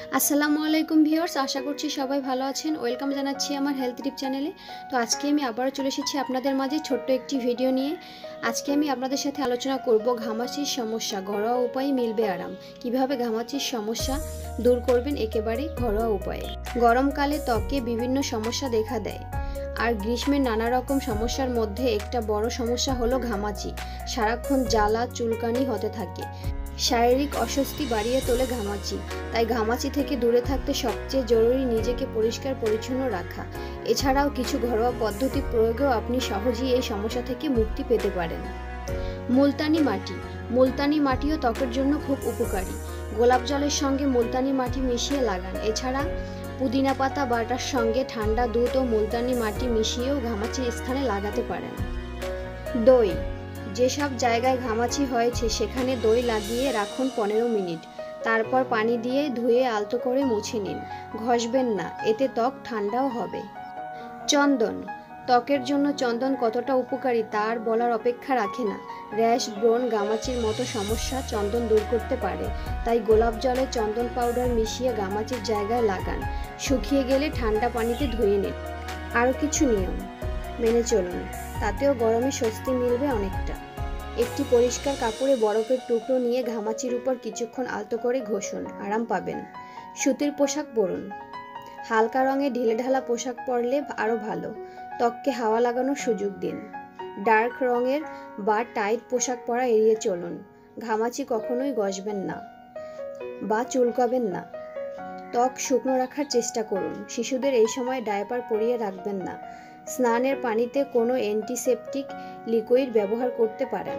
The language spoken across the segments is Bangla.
আসসালামু আলাইকুম ভিউয়ার্স, আশা করছি সবাই ভালো আছেন। ওয়েলকাম জানাচ্ছি আমার হেলথ টিপ চ্যানেলে। তো আজকে আমি আবারও চলে এসেছি আপনাদের মাঝে ছোট্ট একটি ভিডিও নিয়ে। আজকে আমি আপনাদের সাথে আলোচনা করব ঘামাচির সমস্যা, ঘরোয়া উপায়ে মিলবে আরাম। কিভাবে ঘামাচির সমস্যা দূর করবেন একেবারে ঘরোয়া উপায়ে। গরমকালে ত্বকে বিভিন্ন সমস্যা দেখা দেয়, আর গ্রীষ্মের নানা রকম সমস্যার মধ্যে একটা বড় সমস্যা হলো ঘামাচি। সারাক্ষণ জ্বালা চুলকানি হতে থাকে, শারীরিক অস্বস্তি বাড়িয়ে তোলে ঘামাচি। তাই ঘামাচি থেকে দূরে থাকতে সবচেয়ে জরুরি নিজেকে পরিষ্কার পরিচ্ছন্ন রাখা। এছাড়াও কিছু ঘরোয়া পদ্ধতি প্রয়োগেও আপনি সহজেই এই সমস্যা থেকে মুক্তি পেতে পারেন। মুলতানি মাটি। মুলতানি মাটিও ত্বকের জন্য খুব উপকারী। গোলাপ জলের সঙ্গে মুলতানি মাটি মিশিয়ে লাগান। এছাড়া পুদিনা পাতা বাটার সঙ্গে ঠান্ডা দুধ ও মুলতানি মাটি মিশিয়েও ঘামাচির স্থানে লাগাতে পারেন। দই। যেসব জায়গায় ঘামাচি হয়েছে সেখানে দই লাগিয়ে রাখুন 15 মিনিট। তারপর পানি দিয়ে ধুয়ে আলতো করে মুছে নিন। ঘষবেন না, এতে ত্বক ঠান্ডাও হবে। চন্দন। ত্বকের জন্য চন্দন কতটা উপকারী তার বলার অপেক্ষা রাখে না। র্যাশ, ব্রণ, ঘামাচির মতো সমস্যা চন্দন দূর করতে পারে। তাই গোলাপ জলে চন্দন পাউডার মিশিয়ে ঘামাচির জায়গায় লাগান। শুকিয়ে গেলে ঠান্ডা পানিতে ধুয়ে নিন। আরও কিছু নিয়ম মেনে চলুন, তাতেও গরমে স্বস্তি মিলবে অনেকটা। একটি পরিষ্কার কাপড়ে বরফের টুকরো নিয়ে ঘামাচির উপর কিছুক্ষণ আলতো করে ঘষুন, আরাম পাবেন। সুতির পোশাক পরুন। হালকা রঙে ঢিলেঢালা পোশাক পরলে আরও ভালো। ত্বককে হাওয়া লাগানোর সুযোগ দিন। ডার্ক রঙের বা টাইট পোশাক পরা এড়িয়ে চলুন। ঘামাচি কখনোই ঘষবেন না বা চুলকাবেন না। ত্বক শুকনো রাখার চেষ্টা করুন। শিশুদের এই সময় ডায়াপার পরিয়ে রাখবেন না। স্নানের পানিতে কোনো অ্যান্টিসেপটিক লিকুইড ব্যবহার করতে পারেন।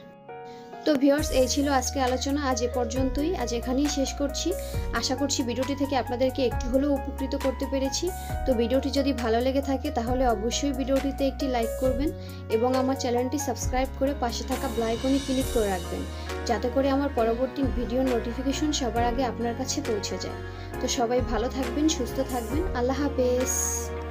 তো ভিউয়ার্স, এই ছিল আজকে আলোচনা। আজ এ পর্যন্তই, আজ এখানেই শেষ করছি। আশা করছি ভিডিওটি থেকে আপনাদেরকে একটু হলেও উপকৃত করতে পেরেছি। তো ভিডিওটি যদি ভালো লেগে থাকে তাহলে অবশ্যই ভিডিওটিতে একটি লাইক করবেন এবং আমার চ্যানেলটি সাবস্ক্রাইব করে পাশে থাকা বেল আইকনে ক্লিক করে রাখবেন, যাতে করে আমার পরবর্তী ভিডিওর নোটিফিকেশন সবার আগে আপনার কাছে পৌঁছে যায়। তো সবাই ভালো থাকবেন, সুস্থ থাকবেন। আল্লাহ হাফেজ।